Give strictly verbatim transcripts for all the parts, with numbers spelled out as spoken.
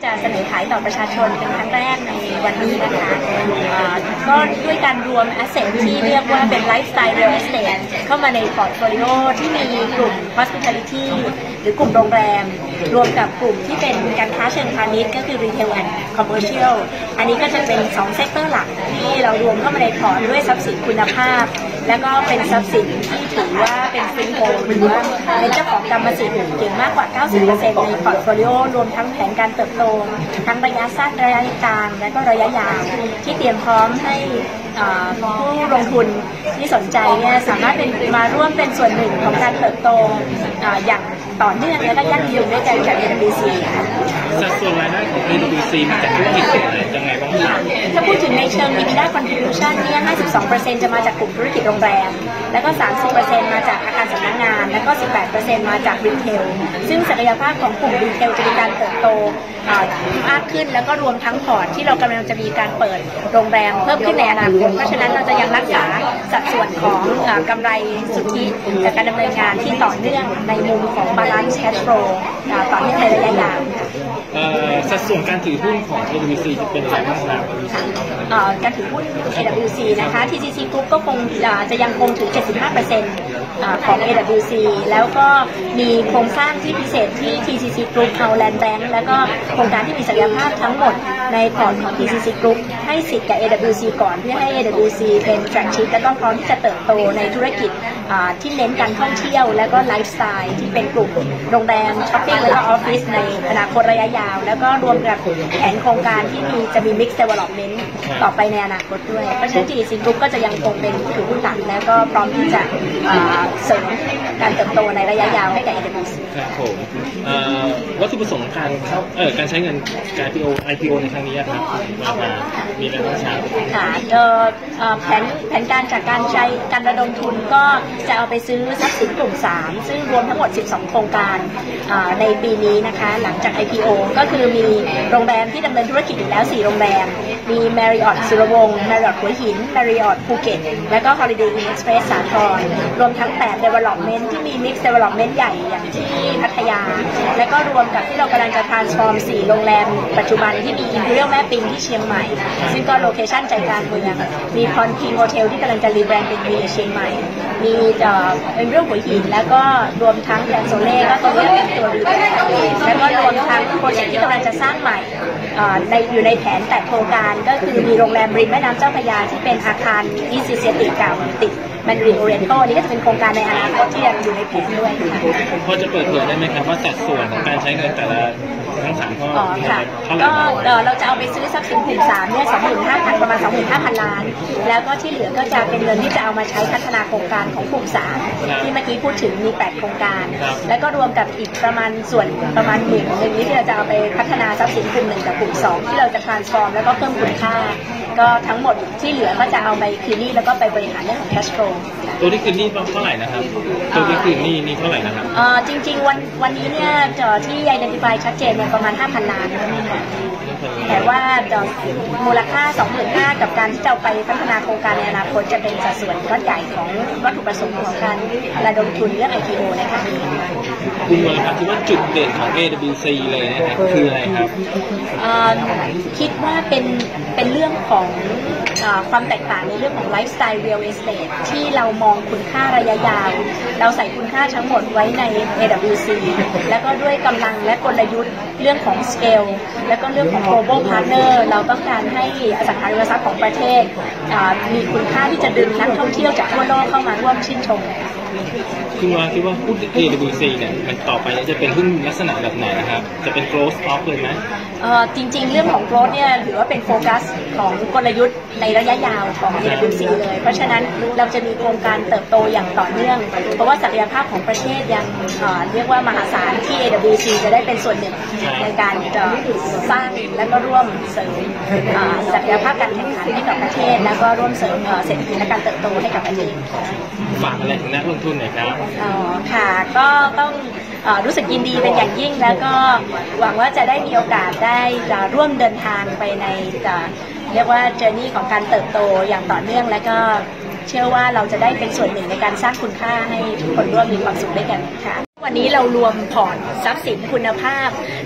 จะเสนอขายต่อประชาชนเป็นครั้งแรกในวันนี้นะคะก็ด้วยการรวม asset ที่เรียกว่าเป็น lifestyle real estate เข้ามาในพอร์ตโฟลิโอที่มีกลุ่ม hospitality หรือกลุ่มโรงแรมรวมกับกลุ่มที่เป็นการค้าเชิงพาณิชย์ก็คือ retail and commercial อันนี้ก็จะเป็นสองเซกเตอร์หลักที่เรารวมเข้ามาในพอร์ตด้วยทรัพย์สินคุณภาพและก็เป็นทรัพย์สินที่ถือว่าเป็นฟรีโฮลด์หรือว่าเป็นเจ้าของกรรมสิทธิ์ถึงมากกว่า เก้าสิบเปอร์เซ็นต์ ในพอร์ตโฟลิโอรวมทั้งแผนการเติบโตทั้งระยะสั้นระยะกลางและก็ระยะยาวที่เตรียมพร้อมให้ผู้ลงทุนที่สนใจเนี่ยสามารถเป็นมาร่วมเป็นส่วนหนึ่งของการเติบโตอย่างต่อเนื่องและก็ยั่งยืนด้วยกันจาก เอ ดับเบิลยู ซี ค่ะสัดส่วนรายได้ของ เอ ดับเบิลยู ซี มาจากธุรกิจอะไรยังไงบ้างครับถ้าพูดถึงในเชิง EBITDA contribution เนี่ย ห้าสิบสองเปอร์เซ็นต์ จะมาจากกลุ่มธุรกิจโรงแรมแล้วก็ สามสิบเปอร์เซ็นต์ มาจากอาคารสำนักงานแล้วก็ สิบแปดเปอร์เซ็นต์ มาจากรีเทลซึ่งศักยภาพของกลุ่มรีเทลจะมีการเติบโตมากขึ้นแล้วก็รวมทั้งพอร์ตที่เรากำลังจะมีการเปิดโรงแรมเพิ่มขึ้นในอนาคตเพราะฉะนั้นเราจะยังรักษาสัดส่วนของกำไรสุทธิจากการดำเนินงานที่ต่อเนื่องในมุมของ balance cash flow ต่อเนื่องในระยะยาวสัดส่วนการถือหุ้นของ เอ ดับเบิลยู ซี จะเป็นอะไรบ้างครับการถือหุ้น เอ ดับเบิลยู ซี นะคะ ที ซี ซี Group ก็คงจะยังคงถือ เจ็ดสิบห้าเปอร์เซ็นต์ ของ เอ ดับเบิลยู ซี แล้วก็มีโครงสร้างที่พิเศษที่ ที ซี ซี Group เอา Land Bank แล้วก็โครงการที่มีศักยภาพทั้งหมดในพอร์ตของ ที ซี ซี Group ให้สิทธิ์กับ เอ ดับเบิลยู ซี ก่อนเพื่อให้ เอ ดับเบิลยู ซี เป็น flagship และก็พร้อมที่จะเติบโตในธุรกิจที่เน้นการท่องเที่ยวและก็ไลฟ์สไตล์ที่เป็นกลุ่มโรงแรมช้อปปิ้งและก็ออฟฟิศในอนาคตระยะยาวแล้วก็รวมกับแผนโครงการที่มีจะมี mix development ต่อไปในอนาคตด้วยเพราะฉะนั้น ที ซี ซี Group ก็จะยังคงเป็นผู้ถือหุ้นหลักแล้วก็พร้อมที่จะเสริมการเติบโตในระยะยาวให้กับ เอ ดับเบิลยู ซีครับผมวัตถุประสงค์การเข้าเอ่อการใช้เงินการ ไอ พี โอ ในครั้งนี้ครับมามามีอะไรบ้างครับค่ะแผนแผนการจากการใช้การระดมทุนก็จะเอาไปซื้อทรัพย์สินกลุ่มสามซึ่งรวมทั้งหมดสิบสองโครงการในปีนี้นะคะหลังจาก ไอ พี โอ ก็คือมีโรงแรมที่ดำเนินธุรกิจอยู่แล้วสี่โรงแรมมี Marriott สุรวงศ์ Marriott หัวหิน Marriott ภูเก็ตและก็ Holiday Inn Express สาทรรวมทั้งแปด development ที่มี mix development ใหญ่อย่างที่พัทยาและก็รวมกับที่เรากำลังจะ transform สี่โรงแรมปัจจุบันที่มี Imperial แม่ปิงที่เชียงใหม่ซึ่งก็โลเคชั่นใจกลางเมืองมี Pon King Hotel ที่กำลังจะรีแบรนด์เป็นมีเชียงใหม่มีเป็นเรื่องหัวหินแล้วก็รวมทั้งแกรนโซเล่ก็ตัวนี้เป็นตัวดีแล้วก็รวมทั้งโปรเจกต์ที่กำลังจะสร้างใหม่ในอยู่ในแผนแปดโครงการก็คือมีโรงแรมริมแม่น้ำเจ้าพระยาที่เป็นอาคารอิสเซียติเก่าติดมันริมโอเรนโตนี้ก็จะเป็นโครงการในอนาคตที่ยังอยู่ในแผนด้วยค่ะพอจะเปิดเผยได้ไหมครับว่าสัดส่วนของการใช้เงินแต่ละทั้งสามข้อก็เราจะเอาไปซื้อทรัพย์สินกลุ่มสามเนี่ยสองหมื่นห้าพันประมาณสองหมื่นห้าพันล้านแล้วก็ที่เหลือก็จะเป็นเงินที่จะเอามาใช้พัฒนาโครงการของกลุ่มสามที่เมื่อกี้พูดถึงมีแปดโครงการแล้วก็รวมกับอีกประมาณส่วนประมาณหมื่นหนึ่งนี้ที่เราจะเอาไปพัฒนาทรัพย์สินกลุ่มหนึ่งกับกลุ่มสองที่เราจะ transform แล้วก็เพิ่มคุณค่าก็ทั้งหมดที่เหลือก็จะเอาไปคืนหนี้แล้วก็ไปบริหารเรื่องของ cash flow ตัวที่คืนหนี้เท่าไหร่นะครับตัวที่คืนหนี้นี่เท่าไหร่นะครับเอ่อจริงๆวันวันนี้เนี่ยที่ identify ชัดเจนเนี่ยประมาณ ห้าพัน ล้านแต่ว่ามูลค่า สองหมื่นห้าพัน กับการที่จะไปพัฒนาโครงการในอนาคตจะเป็นสัดส่วนก้อนใหญ่ของวัตถุประสงค์ของการระดมทุนเรื่อง ไอ พี โอ ในครั้งนี้คุณวรครับคิดว่าจุดเด่นของ เอ ดับเบิลยู ซี เลยนะครับคืออะไรครับคิดว่าเป็นเป็นเรื่องของความแตกต่างในเรื่องของไลฟ์สไตล์ real estate ที่เรามองคุณค่าระยะยาวเราใส่คุณค่าทั้งหมดไว้ใน เอ ดับเบิลยู ซี แล้วก็ด้วยกำลังและกลยุทธ์เรื่องของ scale แล้วก็เรื่องของ global partner เราต้องการให้อสังหาริมทรัพย์ของประเทศมีคุณค่าที่จะดึงนักท่องเที่ยวจากทั่วโลกเข้ามาร่วมชื่นชมคุณว่าคิดว่าหุ้น เอ ดับเบิลยู ซี เนี่ยมันต่อไปจะเป็นหุ้นลักษณะแบบไหนนะครับจะเป็น growth stock เลยไหมเอ่อจริงๆเรื่องของ growth เนี่ยถือว่าเป็นโฟกัสของกลยุทธ์ในระยะยาวของ เอ ดับเบิลยู ซี เลยเพราะฉะนั้นเราจะมีโครงการเติบโตอย่างต่อเนื่องเพราะว่าศักยภาพของประเทศยังเรียกว่ามหาศาลที่ เอ ดับเบิลยู ซี จะได้เป็นส่วนหนึ่งในการสร้างและก็ร่วมเสริมศักยภาพการแข่งขันให้กับประเทศแล้วก็ร่วมเสริมเศรษฐกิจและการเติบโตให้กับประเทศฝากอะไรถึงนักลงทุนหน่อยครับอ๋อค่ะก็ต้องรู้สึกยินดีเป็นอย่างยิ่งแล้วก็หวังว่าจะได้มีโอกาสได้ร่วมเดินทางไปในเรียกว่าเจอร์นี่ของการเติบโตอย่างต่อเนื่องและก็เชื่อว่าเราจะได้เป็นส่วนหนึ่งในการสร้างคุณค่าให้ทุกคนร่วมมีความสุขด้วยกันค่ะวันนี้เรารวมพอร์ตทรัพย์สินคุณภาพ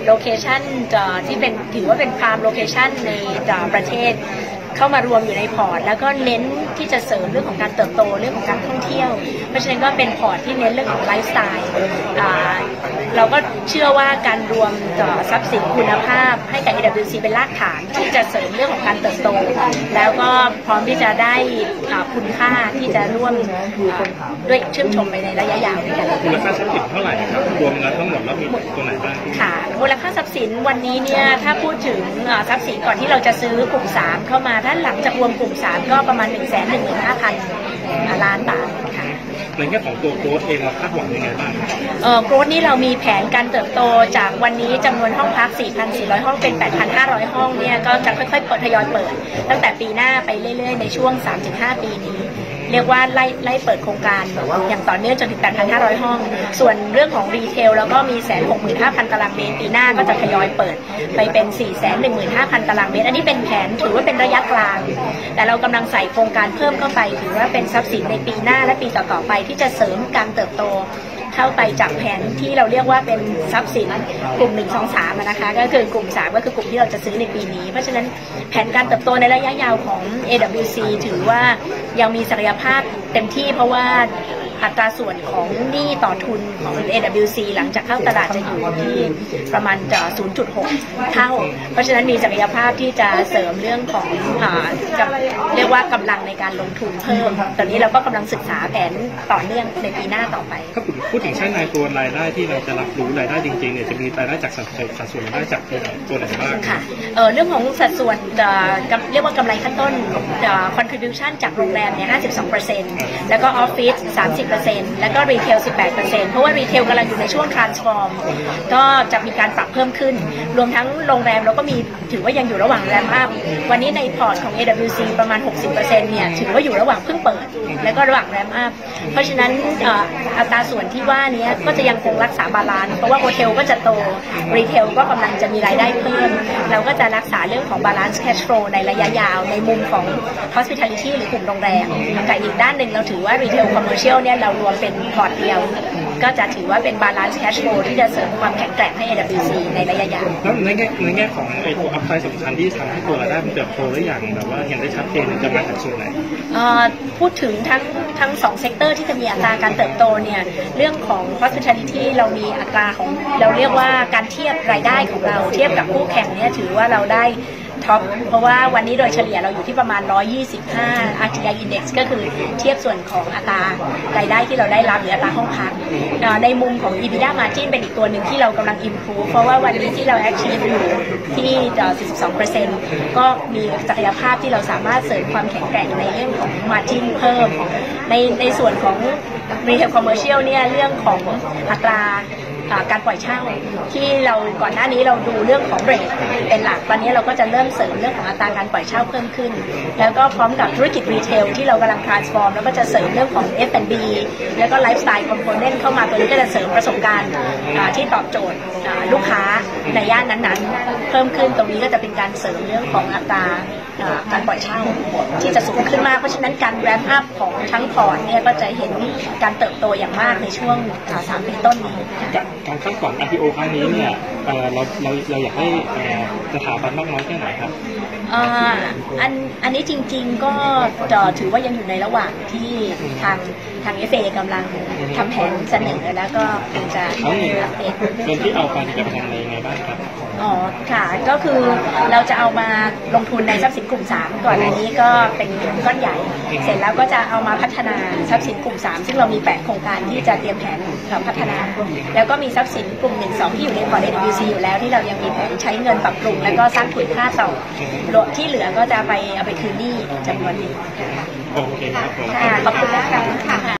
โลเคชันที่เป็นถือว่าเป็นพรามโลเคชันในประเทศเข้ามารวมอยู่ในพอร์ตแล้วก็เน้นที่จะเสริมเรื่องของการเติบโตเรื่องของการท่องเที่ยวเพราะฉะนั้นก็เป็นพอร์ตที่เน้นเรื่องของไลฟ์สไตล์เราก็เชื่อว่าการรวมทรัพย์สินคุณภาพให้กับ เอ ดับเบิลยู ซี เป็นรากฐานที่จะเสริมเรื่องของการเติบโตแล้วก็พร้อมที่จะได้คุณค่าที่จะร่วมด้วยเชื่อมชมไปในระยะยาวด้วยกันมูลค่าทรัพย์สินเท่าไหร่ครับรวมแล้วทั้งหมดแล้วมีตัวไหนบ้างค่ะมูลค่าทรัพย์สินวันนี้เนี่ยถ้าพูดถึงทรัพย์สินก่อนที่เราจะซื้อกลุ่มสามเข้ามาด้านหลังจากรวมกลุ่มสามก็ประมาณ หนึ่งแสนหนึ่งหมื่นห้าพัน ล้านบาทค่ะในแง่ของตัวโกรทเองเราคาดหวังยังไงบ้างเอ่อโกรทนี้เรามีแผนการเติบโตจากวันนี้จำนวนห้องพัก สี่พันสี่ร้อย ห้องเป็น แปดพันห้าร้อย ห้องเนี่ยก็จะค่อยๆเปิดทยอยเปิดตั้งแต่ปีหน้าไปเรื่อยๆในช่วง สามถึงห้า ปีนี้เรียกว่าไล่ไล่เปิดโครงการอย่างต่อเนื่องจนถึง แปดพันห้าร้อย ห้องส่วนเรื่องของรีเทลแล้วก็มี หนึ่งแสนหกหมื่นห้าพัน ตารางเมตรปีหน้าก็จะทยอยเปิดไปเป็น สี่แสนหนึ่งหมื่นห้าพัน ตารางเมตรอันนี้เป็นแผนถือว่าเป็นระยะกลางแต่เรากำลังใส่โครงการเพิ่มเข้าไปถือว่าเป็นทรัพย์สินในปีหน้าและปีต่อๆไปที่จะเสริมการเติบโตเข้าไปจากแผนที่เราเรียกว่าเป็นทรัพย์สินกลุ่มหนึ่ง สอง สามนะคะก็คือกลุ่มสามก็คือกลุ่มที่เราจะซื้อในปีนี้เพราะฉะนั้นแผนการเติบโตในระยะยาวของ เอ ดับเบิลยู ซี ถือว่ายังมีศักยภาพเต็มที่เพราะว่าอัตราส่วนของหนี้ต่อทุนของ เอ ดับเบิลยู ซี หลังจากเข้าตลาดจะอยู่ที่ประมาณ ศูนย์จุดหก เท่าเพราะฉะนั้นมีศักยภาพที่จะเสริมเรื่องของเรียกว่ากำลังในการลงทุนเพิ่มตอนนี้เราก็กำลังศึกษาแผนต่อเนื่องในปีหน้าต่อไปถ้าพูดถึงใช้ในตัวรายได้ที่เราจะรับรู้รายได้จริงๆเนี่ยจะมีรายได้จากสัดส่วนรายได้จากตัวไหนบ้างค่ะเเรื่องของสัดส่วนเรียกว่ากำไรขั้นต้น contribution จากโรงแรมเนี่ย ห้าสิบสองเปอร์เซ็นต์ แล้วก็ออฟฟิศ สามสิบเปอร์เซ็นต์ แล้วก็รีเทล สิบแปดเปอร์เซ็นต์ เพราะว่ารีเทลกำลังอยู่ในช่วง transform ก็จะมีการปรับเพิ่มขึ้นรวมทั้งโรงแรมเราก็มีถือว่ายังอยู่ระหว่างแรมอัพวันนี้ในพอร์ตของ เอ ดับเบิลยู ซี ประมาณ หกสิบเปอร์เซ็นต์ เนี่ยถือว่าอยู่ระหว่างเพิ่งเปิดแล้วก็ระหว่างแรมอัพเพราะฉะนั้นอัตราส่วนที่ว่านี้ก็จะยังคงรักษาบาลานซ์เพราะว่าโฮเทลก็จะโตรีเทลก็กำลังจะมีรายได้เพิ่มเราก็จะรักษาเรื่องของบาลานซ์แคชโฟลในระยะยาวในมุมของ hospitality หรือกลุ่มโรงแรมกับอีกด้านหนึ่งเราถือว่ารีเทลคอมเมอร์เชียลเนี่ยเรารวมเป็นพอร์ตเดียวก็จะถือว่าเป็นบาลานซ์แคชโฟลที่จะเสริมความแข็งแกร่งให้ เอ ดับเบิลยู ซี ในระยะยาวแล้วในแง่ในแง่ของไอ้ตัวอัพไซด์สำคัญที่ทำให้ตัวรายได้มันเติบโตได้อย่างแบบว่าเห็นได้ชัดเจนจะมาจากส่วนไหนพูดถึงทั้งทั้งสองเซกเตอร์ที่จะมีอัตราการเติบโตเนี่ยเรื่องของ hospitality เรามีอัตราของเราเรียกว่าการเทียบรายได้ของเราเทียบกับคู่แข่งเนี่ยถือว่าเราได้ท็อปเพราะว่าวันนี้โดยเฉลี่ยเราอยู่ที่ประมาณหนึ่งร้อยยี่สิบห้า อาร์ ที ไอ Index ก็คือเทียบส่วนของอัตรารายได้ที่เราได้รับหรืออัตราห้องพักในมุมของ EBITDA Margin เป็นอีกตัวหนึ่งที่เรากำลัง improve เพราะว่าวันนี้ที่เรา achieve อยู่ที่ สี่สิบสองเปอร์เซ็นต์ ก็มีศักยภาพที่เราสามารถเสริมความแข็งแกร่งในเรื่องของ margin เพิ่มในในส่วนของ retail commercial เนี่ยเรื่องของอัตราการปล่อยเช่าที่เราก่อนหน้านี้เราดูเรื่องของเรทเป็นหลักตอนนี้เราก็จะเริ่มเสริมเรื่องของอัตราการปล่อยเช่าเพิ่มขึ้นแล้วก็พร้อมกับธุรกิจรีเทลที่เรากำลัง transform แล้วก็จะเสริมเรื่องของ เอฟ แอนด์ บี แล้วก็ไลฟ์สไตล์คอมโพเนนต์เข้ามาตัวนี้ก็จะเสริมประสบการณ์ที่ตอบโจทย์ลูกค้าในย่านนั้นๆเพิ่มขึ้นตรงนี้ก็จะเป็นการเสริมเรื่องของอัตราการปล่อยเช่าที่จะสูงขึ้นมากเพราะฉะนั้นการแรมอัพของทั้งพอร์ตเนี่ยก็จะเห็นการเติบโตอย่างมากในช่วงสามปีต้นนี้การคาดหวัง ไอ พี โอ ครั้งนี้เนี่ยเราเราเราอยากให้สถาบันมากน้อยแค่ไหนครับอันอันนี้จริงๆก็ถือว่ายังอยู่ในระหว่างที่ทางทาง เอฟ เอ กำลังทำแผนเสนอแล้วก็คงจะอัปเดตเงินที่เอาไปจะไปทำอะไรยังไงบ้างครับอ๋อค่ะก็คือเราจะเอามาลงทุนในทรัพย์สินกลุ่มสามก่อนอันนี้ก็เป็นก้อนใหญ่เสร็จแล้วก็จะเอามาพัฒนาทรัพย์สินกลุ่มสามซึ่งเรามีแปดโครงการที่จะเตรียมแผนพัฒนาแล้วก็มีทรัพย์สินกลุ่มหนึ่ง สองที่อยู่ในพอร์ต เอ ดับเบิลยู ซี อยู่แล้วที่เรายังมีแผนใช้เงินปรับปรุงแล้วก็สร้างคุณค่าต่อที่เหลือก็จะไปเอาไปคืนหนี้จำนวนหนึ่งโอเคครับผมขอบคุณนะคะ